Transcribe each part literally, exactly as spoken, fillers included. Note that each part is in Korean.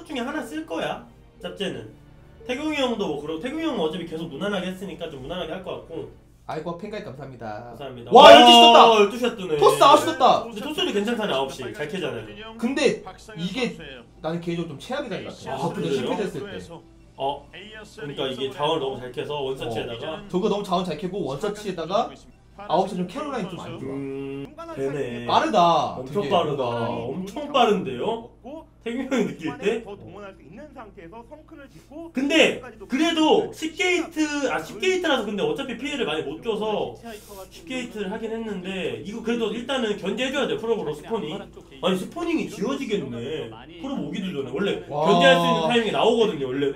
중에 하나 쓸 거야. 짭제는 태경이 형도 뭐 그러고 태경이 형은 어차피 계속 무난하게 했으니까 좀 무난하게 할 것 같고. 아이고 팬가입 감사합니다. 감사합니다. 와 열두 시 떴다. 열두 시가 뜨네. 토스 아홉 시 떴다. 근데 토스도 괜찮다네. 아홉 시 잘 캐잖아요. 근데 이게 나는 개인적으로 좀 최악의 자리 같아. 아, 저도 그래요? 실패했을 때. 어 그러니까 이게 자원을 너무 잘 캐서 원서치에다가 어, 저거 너무 자원 잘 캐고 원서치에다가 아홉 시 좀 캐롤 라인 좀 안 좋아. 음 되네. 빠르다. 엄청 되게. 빠르다. 엄청 빠른데요? 태균 형이 느낄 때? 더 동원할 수 있는 상태에서 성큰을 짓고 근데 그래도 십 게이트 아 십 게이트라서 근데 어차피 피해를 많이 못 줘서 십 게이트를 하긴 했는데 이거 그래도 일단은 견제해줘야 돼. 프로브로 스포닝. 아니 스포닝이 지워지겠네. 프로브 오기도 전에 원래 와. 견제할 수 있는 타이밍이 나오거든요 원래.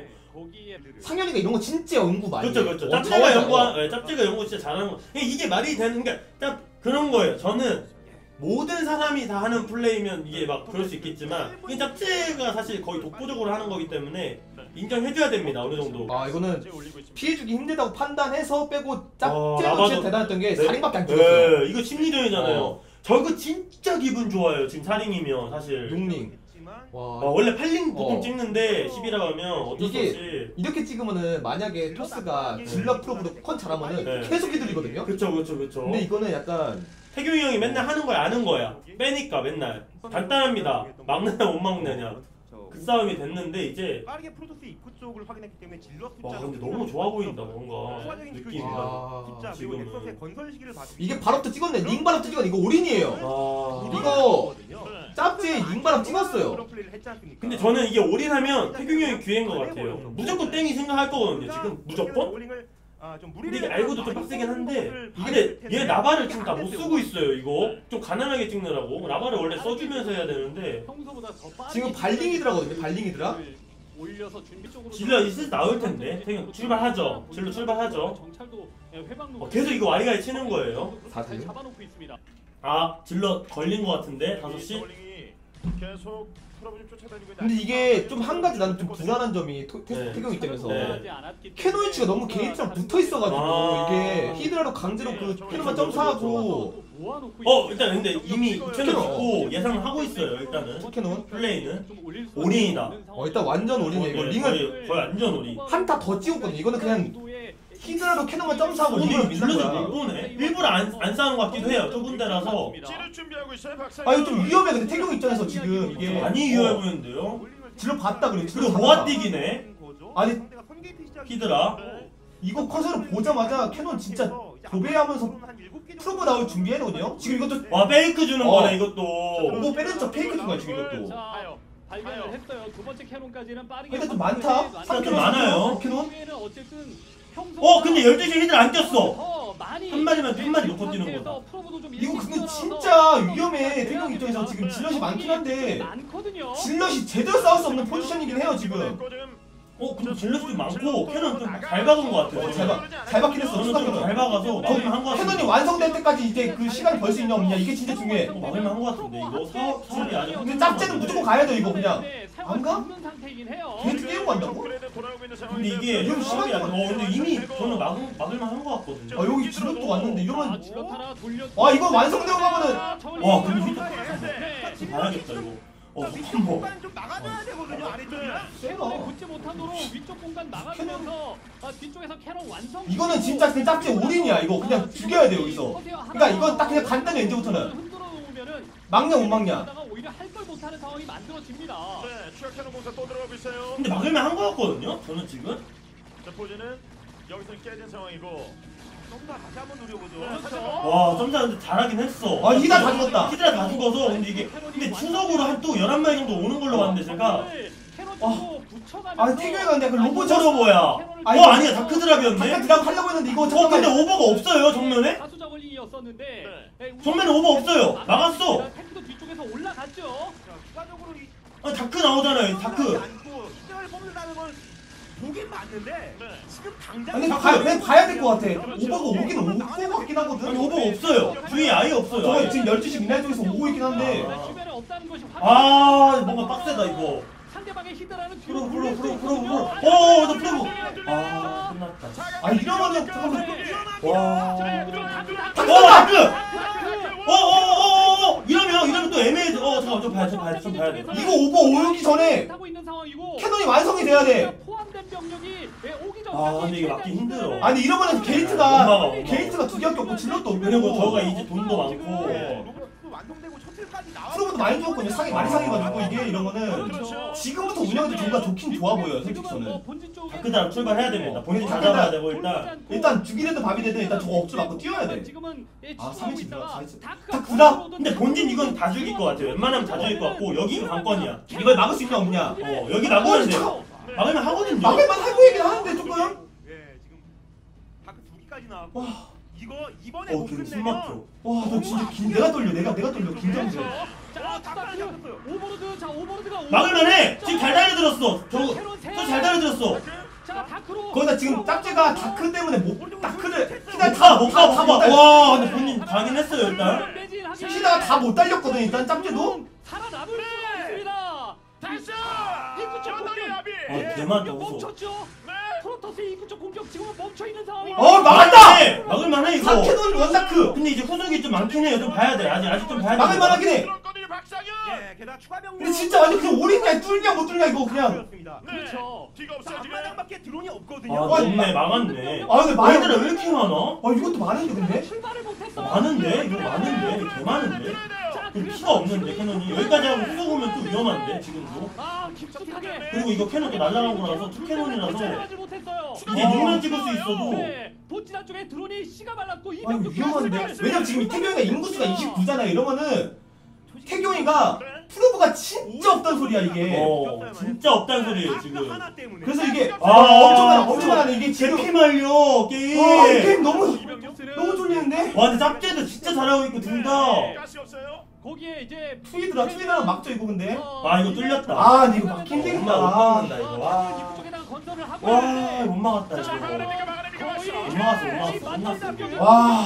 상현이가 이런 거 진짜 연구 많이 해. 그렇죠 그렇죠. 어, 짭제가 자원 연구한 잘- 네, 짭제가 연구 진짜 잘하는 거. 이게 말이 되는 게 딱 그런 거예요. 저는 모든 사람이 다 하는 플레이면 이게 막 그럴 수 있겠지만 이 짭제가 사실 거의 독보적으로 하는 거기 때문에 인정해줘야 됩니다. 어느 정도. 아 이거는 피해주기 힘들다고 판단해서 빼고 어, 짭제도 라바도- 진짜 대단했던 게 네. 살인밖에 안 찍었어요. 네, 이거 심리전이잖아요. 어. 저거 진짜 기분 좋아요. 지금 사링이면 사실. 육링. 와 어, 원래 팔 링 보통 어. 찍는데 십이라고 하면 어쩔 수 이게 없이. 이렇게 찍으면은 만약에 토스가 질러 프로브로 컨 잘하면은 네. 계속 휘둘리거든요. 그쵸 그쵸 그쵸. 근데 이거는 약간 태균이 형이 맨날 하는 거야 아는 거야. 빼니까 맨날. 간단합니다. 막느냐 못 막느냐. 그 싸움이 됐는데 이제 빠르게 프로토스 입구 쪽을 확인했기 때문에 질럿 와 숫자가 근데 너무 좋아 보인다 뭔가 추가적인 그 느낌이. 아, 숫자 그리고 지금은. 넥서스의 건설 시기를 봐주기 이게 바로부터 찍었네. 링 바로부터 찍었네. 이거 올인이에요. 아 이거 짭제 링 바로 찍었어요. 그런 플레이를 했지 않습니까? 근데 저는 이게 올인하면 태균이 형이 기회인 것 같아요. 무조건 땡이 생각할 거거든요. 지금 무조건. 아, 좀 근데 이게 알고도 좀 빡세긴 한데 근데 근데 얘 라바를 지금 다 못 쓰고 있어요. 이거 좀 가난하게 찍느라고 라바를 원래 써주면서 해야 되는데 지금 발링이드라거든요. 발링이드라. 올려서 준비 쪽으로 질러 이제 나올 텐데 태균 출발하죠. 질러 출발하죠. 정찰도 회방 어, 계속 이거 와리가리 치는 거예요. 사실. 잘 잡아놓고 있습니다. 아 질러 걸린 것 같은데 다섯 시. 계속 프로브 좀 쫓아다니고 근데 이게 좀 한 가지 나는 좀 불안한 점이 토- 테- 네. 태경 입장에서 네. 캐노이치가 너무 게이트랑 붙어 있어가지고 아. 이게 히드라로 강제로 그 캐노만 점사하고 어 일단 근데 이미 캐논. 캐논 짓고 예상을 하고 있어요. 일단은 캐논 플레이는 올인이다. 어 일단 완전 올인이에요. 이거 거의, 링을 거의 완전 올인. 한타 더 찍었거든요. 이거는 그냥 히드라로 캐논만 점사하고 오늘 링을 밀는 질러서 거야. 못 보네. 일부러 안, 안 싸우는 것 같기도 해요. 좁은 데라서 찌를 준비하고 있어요. 박사. 아 이거 좀 위험해. 근데 태경 입장에서 지금 이게 많이 위험해 어, 보이는데요. 질러 봤다 그래. 질러 그리고 봤다. 모아뛰기네. 아니, 히드라. 이거 컷으로 보자마자 캐논 진짜 도배하면서 프로브 나올 준비해놓거든요. 지금 이것도 와 페이크 주는 어. 거네 이것도. 오버 빼는 척 페이크 준 거야 지금 이것도. 자, 발견을 했어요. 두 번째 캐논까지는 빠르게. 근데 좀 많다. 좀 많아요. 캐논. 어쨌든 평소 어 근데 열두 시 히드라 안 꼈어. 더 많이 한 마리만 한 마리 놓고 상태에서 뛰는 거다. 프로브도 좀 이거 일찍 근데 뛰어나서 진짜 위험해. 태경 입장에서 지금 질럿이 많긴 한데 많거든요. 질럿이 제대로 싸울 수 없는 포지션이긴 해요 지금. 어 근데 질럿이 좀 많고 캐논 좀 잘 박은 것 같아요. 어, 잘 박, 잘 박긴 했어. 저는 추가 좀 잘 캐논. 박아서 막을만 한것 같은데. 캐논이 완성될 때까지 이제 그 시간 벌 수 있냐 없냐 이게 진짜 중요해. 어, 막을만 한것 같은데 이거 사 사업이 아직. 근데 짭제는 무조건 가야 돼 이거 그냥. 안 가? 가? 걔도 깨고 간다고? 근데 이게 이거 사업이 아직. 심하다. 어 근데 이미 저는 막을 막을만 한 것 같거든요. 아 여기 질럿도 왔는데 이러면 와 와 이거 완성되고 가면은 와 근데 히드 봐야겠다 이거. 어 잠깐 뭐. 좀 막아줘야 되거든요. 아래쪽이랑. 캐논에 붙지 못하도록 위쪽 공간 막아주면서 아, 뒤쪽에서 캐논 완성. 이거는 진짜 그냥 짭제 올인이야 이거 그냥 죽여야 돼 여기서. 그러니까 이건 딱 그냥 간단해 이제부터는. 흔들어 놓으면은 막냐 못 막냐. 오히려 할 걸 못하는 상황이 만들어집니다. 네, 추가 캐논 공사 또 들어가고 있어요. 근데 막을만 한 것 같거든요. 저는 지금. 자, 포즈는 여기서 깨진 상황이고. 점사 다시 한번 노려보죠. 그렇죠. 와 점사 근데 잘하긴 했어. 아 히드라 다 죽었다. 히드라 다 죽어서 근데 이게 근데 추석으로 한 또 열한 마리 정도 오는 걸로 봤는데 제가. 아 태경이가 근데 그 로봇 저거 뭐야? 아니, 어 아니야 다크 드랍이었네. 잠깐 드랍 하려고 했는데 이거 어 근데 잠깐만. 오버가 없어요 정면에? 다수 저글링이었었는데 정면에 오버 없어요. 막았어. 탱크도 뒤쪽에서 올라갔죠. 추가적으로 이 아니 다크 나오잖아요. 다크. 않고 시장을 뽑는다는 건 보긴 맞는데 지금 당장 아니 봐, 그냥 봐야 될 것 같아. 오버가 오긴 올 것 같긴 하거든. 아니 오버가 없어요. 주위에 아예 없어요. 저거 아예. 지금 열두 시 미날 쪽에서 오고 있긴 한데. 아. 주변에 없다는 것이 아 뭔가 빡세다 이거. 상대방의 히드라는 프로 뒤로 프로 물릴 수 프로 프로 있거든요. 프로. 어나 프로. 아 끝났다. 아 이러면은 잠깐만. 와. 다크 어 다크. 다크. 어어어어 이러면 이러면 또 애매해. 어 잠깐 좀 봐야 좀 봐야 좀 봐야 돼. 이거 오버 오기 전에 하고 있는 상황이고 완성이 돼야 돼. 포함된 병력이 예, 오기 전까지 아, 근데 이게 막기 힘들어. 아니 이러면은 못 게이트가 막아, 못 막아. 게이트가 두 개밖에 없고 질럿도 없고 그리고 저가 이제 돈도 많고. 완성되고 셔틀까지 나와. 프로브도 많이 죽었거든요. 상이 많이 상해가지고 이게 이러면은 그렇죠. 지금부터 운영해도 뭔가 좋긴 좋아 보여요. 솔직히 저는. 다크다라 출발해야 됩니다. 본인이 다 잡아야 되고 일단. 일단 죽이 되든 밥이 되든 일단 저거 억지 맞고 뛰어야 돼. 지금은 예, 아, 치고하고 삼이치 있다가 들어가, 삼이치. 다크가 다크다? 근데 본진 이건 다 죽일 것 같아요. 웬만하면 다 죽일 것 같고 여기가 관건이야. 이걸 막을 수 있냐 없냐? 어 여기 막으면 돼. 어, 막으면 하거든요. 막을만 할 보이긴 하는데 조금. 예, 지금 다크 두 개까지 나왔고 와, 이거 이번에 어 못 걔는 숨 끝내면 막혀. 와, 너 진짜 긴 내가 떨려. 내가 내가 떨려. 긴장돼. 자, 다크 오버로드, 자 오버로드가 막을만해. 지금 잘 달려들었어. 저저잘 달려들었어. 자, 다크로 거기다 지금 짭제가 다크 때문에 못 다크를 못 키다 가, 못 가, 못 가. 다 와, 근데 본인 가긴 했어요 일단. 키다가 다 못 달렸거든 일단 짭제도. 살아남을 수가 없습니다. 다시 입구 쪽 전달이 공격. 야비. 아, 대만 공격 무서워. 멈췄죠. 네. 프로토스 입구 쪽 공격 지금은 멈춰 있는 상황이. 어, 막았다! 막을만해. 막을만해 이거. 다크는 원다크. 근데 이제 후속이 좀 많긴 해요. 좀 봐야 돼. 아직 아직 좀 봐야 돼. 막을만하긴 해. 들었거든요, 박상현. 예, 게다가 추가 병력. 근데 진짜 완전 그냥 올인냐 뚫냐 못 뚫냐 이거 그냥. 그렇습니다. 네. 그렇죠. 뒤가 없어요 지금. 앞마당밖에 드론이 아, 없거든요. 좋네. 막았네. 아 근데 많이 얘들아 왜 이렇게 많아? 아 이것도 많은데 근데? 출발을 못했어. 많은데? 이거 많은데? 개 많은데? 그 피가 없는데 캐논이 여기까지 하고 후속 오면 또 위험한데 지금도. 아, 깊숙하게. 그리고 이거 캐논 또 날라가고 나서 투 캐논이라서 쫓아가지 못했어요. 이제 육면 찍을 수 있어도 네, 본진한 쪽에 드론이 씨가 말랐고 이 아니 병력 위험한데? 가스를 왜냐면 지금 이 태경이가 인구수가 이십구잖아요. 이러면은 태경이가 네. 프로브가 진짜 없단 소리야 이게. 어 진짜 없다는 소리예요 지금. 하나 때문에. 그래서 이게 아, 아 엄청나 엄청나네 이게 지금. 피 말려 와, 이 게임. 게임 너무 이 병력들은 너무 졸리는데? 와 근데 짭제도 진짜 잘하고 있고 둘 다. 가시 없어요. 거기에 이제 투이드라 투이드라 막죠 이거 근데. 아 이거 뚫렸다. 아 근데 이거 막힌 되겠다. 엄마 못 아, 막는다 이거. 와. 입구 쪽에다가 건설을 하고 와, 못 막았다 자, 이거. 막아냅니까 막아냅니까 거의 막았어. 못 막았어, 못 막았어, 못 막았어. 와.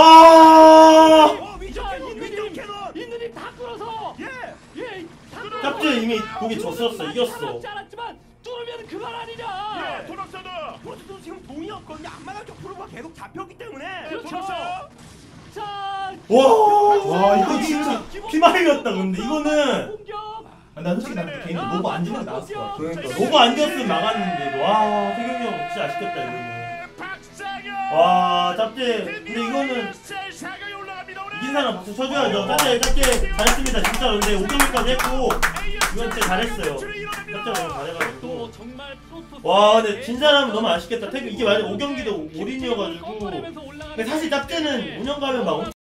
와. 어 위쪽 자, 캐논 위쪽 인느님, 캐논. 인느님 다 끌어서 예. 예, 다 끌어서 짭제 이미 거기 졌었어, 많이 이겼어. 살았지 않았지만 뚫으면 그만 아니냐. 예. 돌았어도. 프로토스도 지금 동이 없거든요. 앞마당 쪽 프로가 계속 잡혔기 때문에. 그렇죠. 돌았어요. 자, 와. 와 이거 진짜. 피 말렸다 근데 이거는. 공격. 아, 난 솔직히 난 개인적으로 로고 안 지는 게 나았을 것 같아. 그러니까 로고 안 지었으면 막았는데 이거. 와 태경이 형 진짜 아쉽겠다 이거는. 박상현. 와 짭제 근데 이거는 사강에 올라갑니다 오늘. 이긴 사람 박수 쳐줘야죠. 짭제 짭제 잘했습니다 진짜. 근데 오 점까지 했고 이건 진짜 잘했어요. 짭제 너무 잘해가지고. 또 정말 프로토스. 와 근데 진 사람은 너무 아쉽겠다. 태경 이게 만약 오 경기도 올인이어가지고. 근데 사실 짭제는 운영 가면 막